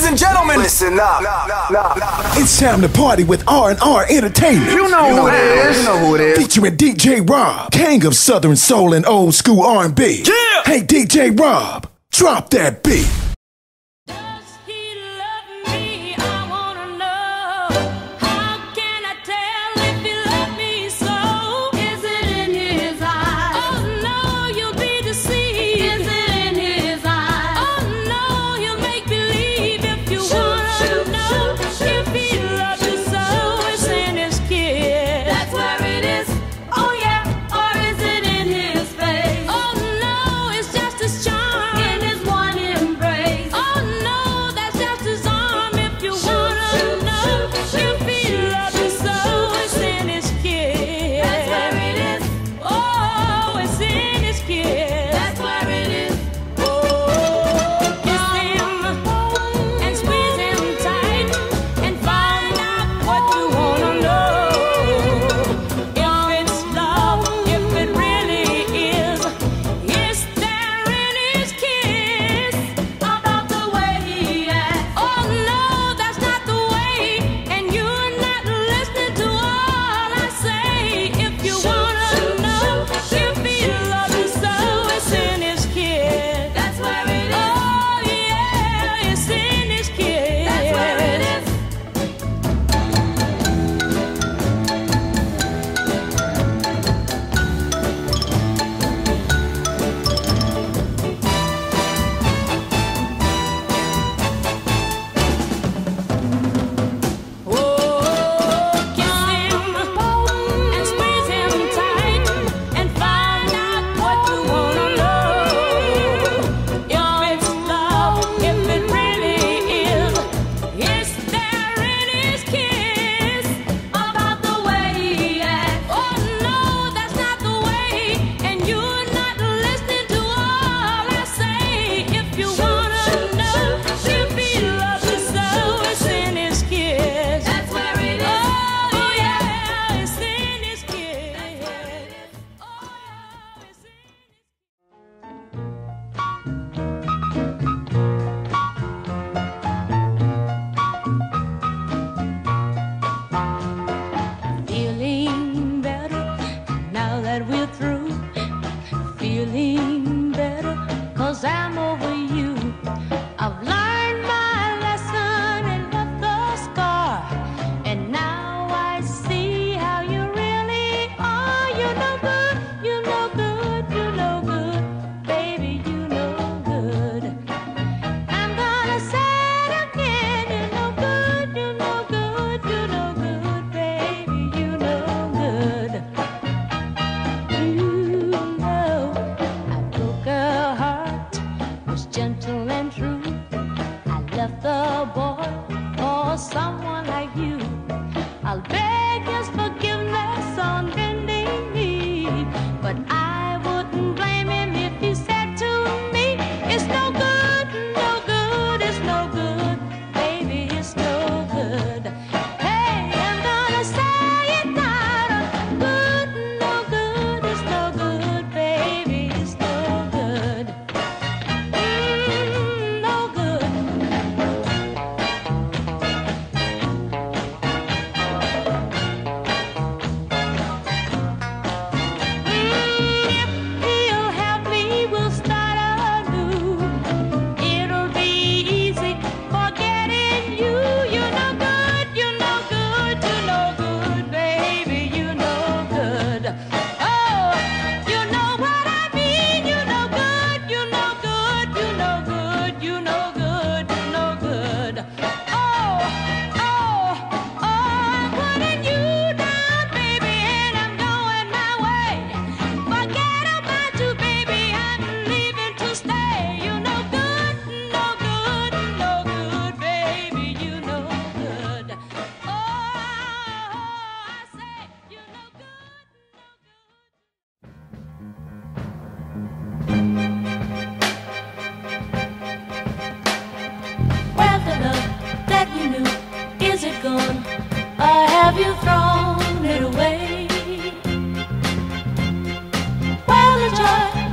Ladies and gentlemen, listen up. It's time to party with R&R Entertainment. You know who it is. You know who it is. Featuring DJ Rob, king of Southern Soul and old school R&B. Yeah! Hey DJ Rob, drop that beat.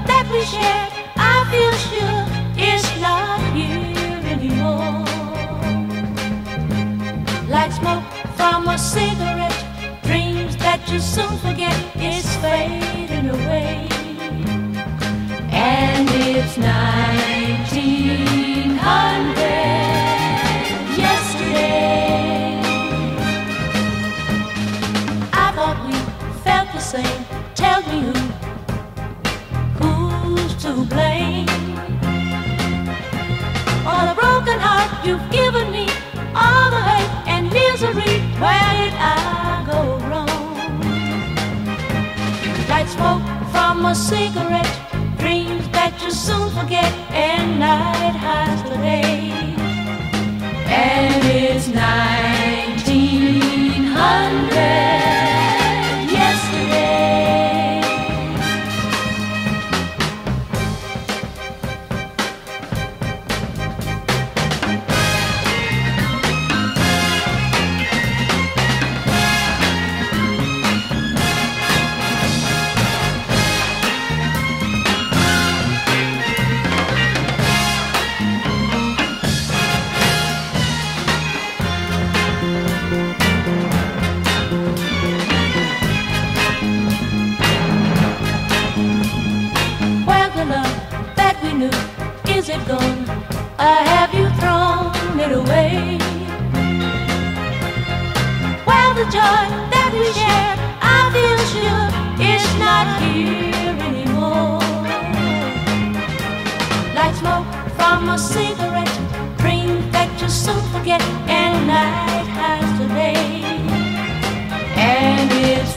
share, I feel sure it's not here anymore. like smoke from a cigarette. Dreams that you soon forget is fading away. And it's 1900 yesterday. I thought we felt the same. Tell me who's to blame? For the broken heart you've given me, all the hate and misery. Where did I go wrong? Like smoke from a cigarette, dreams that you soon forget, and night hides the day. And it's 1900 yesterday. Is it gone, or have you thrown it away? Well, the joy that we shared, I feel sure it's not here anymore. Like smoke from a cigarette, dreams that you soon forget, and night hides the day. And it's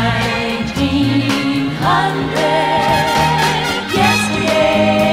1900 yesterday.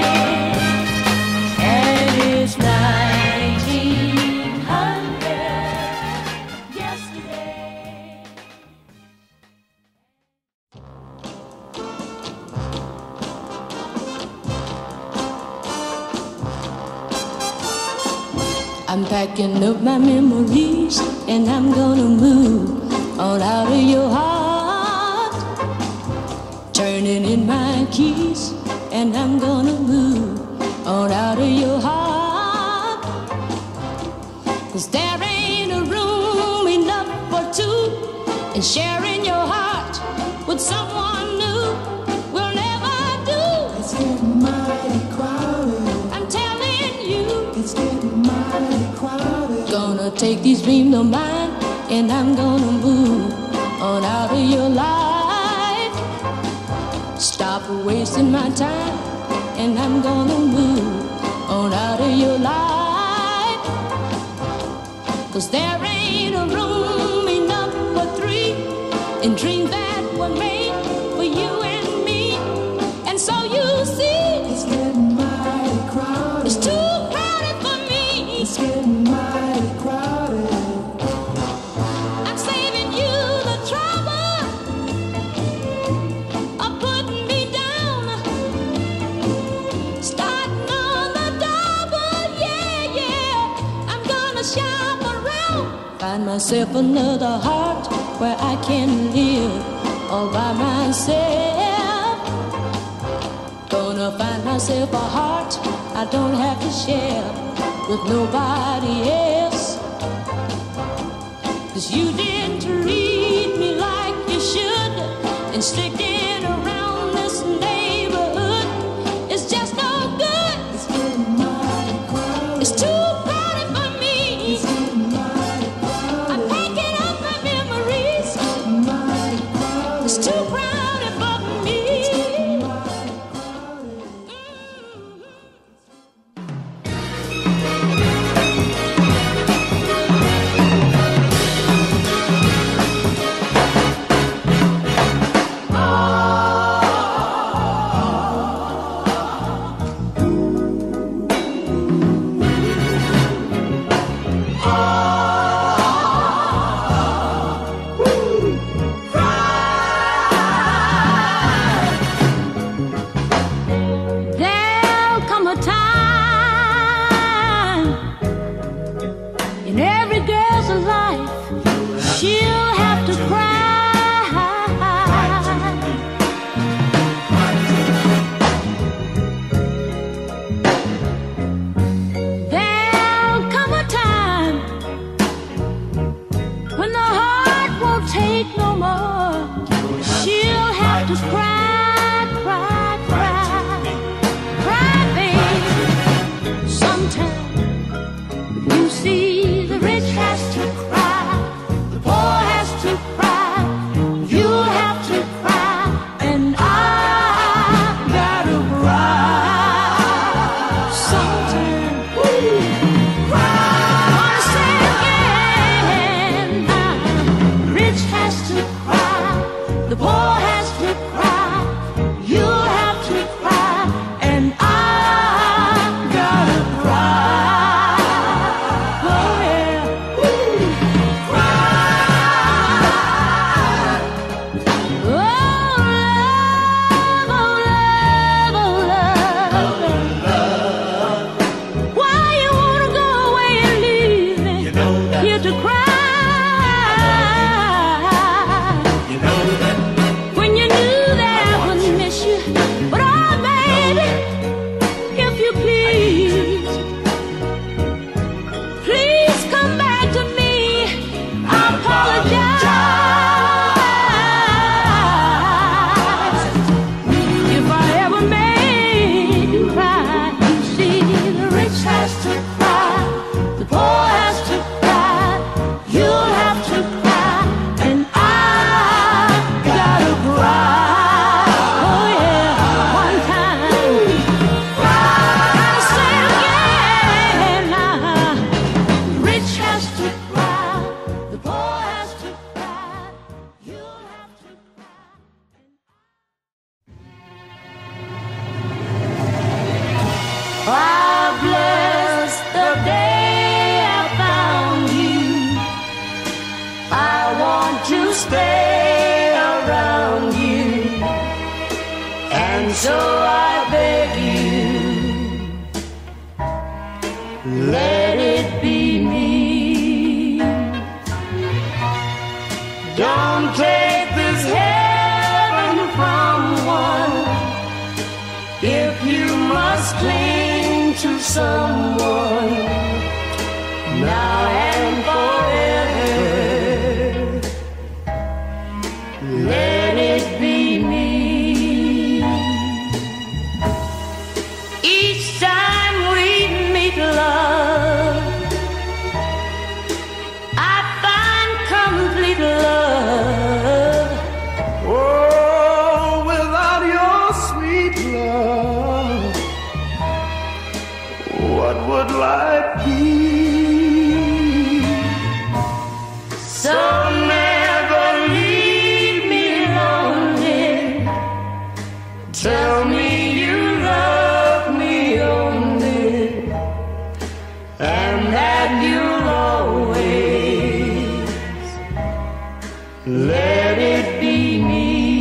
I'm packing up my memories and I'm gonna move on out of your heart. Turning in my keys and I'm gonna move on out of your heart. 'Cause there ain't a room enough for two, and sharing your heart with someone new will never do. It's getting mighty crowded. I'm telling you, It's getting mighty crowded. gonna take these dreams of mine and I'm gonna move on out of your life. Stop wasting my time and I'm gonna move on out of your life. 'Cause there ain't a room enough for three, and dreams that were made for you and me. And so you see, It's getting mighty crowded. it's too crowded for me. It's getting mighty crowded. I'm saving you the trouble of putting me down, starting on the double, yeah, yeah. I'm gonna shop around, find myself another heart where I can live all by myself. Gonna find myself a heart I don't have to share with nobody else. 'Cause you didn't treat me like you should, and sticking around this neighborhood is just no good. It's getting mighty crowded. It's too crowded for me. It's getting mighty crowded. I'm packing up my memories. Mighty crowded. It's too crowded for me. Mighty crowded. Oh, So I beg you, let it be me. Don't take this heaven from one if you must cling to someone now and forever. Let it be me. Each time we meet, love, I find complete love. Oh, without your sweet love, what would life be? So never leave me lonely. Tell me you love me only, and that you'll always let it be me.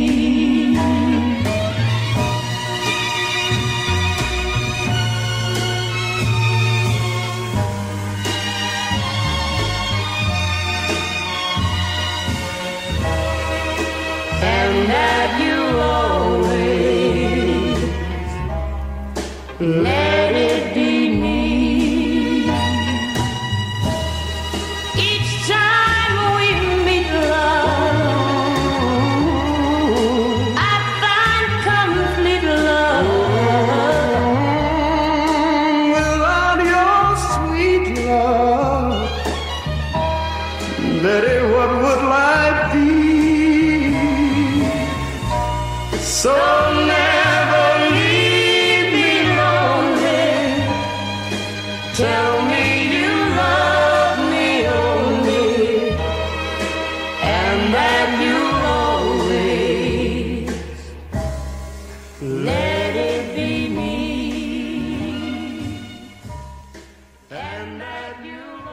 And that you always let it be me. Each time we meet, love, I find complete love. Without your sweet love, Betty, what would life be? So never leave me lonely. Tell me you love me only, and that you'll always let it be me, and that you